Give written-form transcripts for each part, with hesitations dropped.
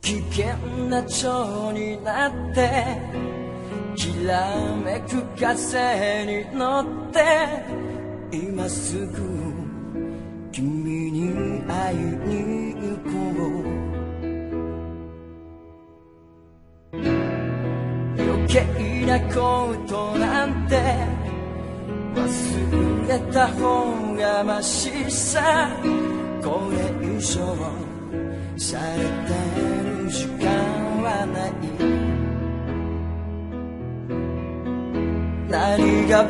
危険な蝶になってきらめく風に乗って今すぐ君に会いに行こう。余計なことなんて忘れた方がましさ、これ以上されてる時間はない。何が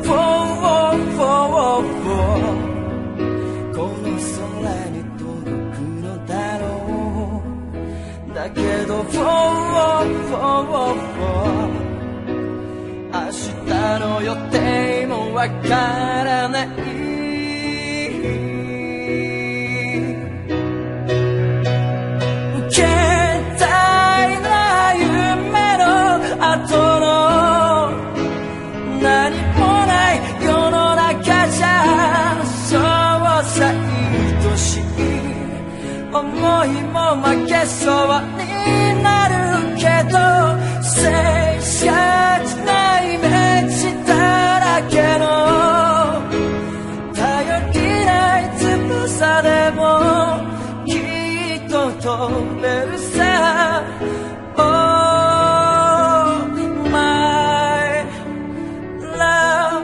この空に届くのだろう。だけど明日の予定もわからない。携帯な夢の後の何もない世の中じゃ、そうさ愛しい思いも負けそうになるけど、静寂なイメージだらけの頼りない翼でもきっと飛べるさ。Oh my love。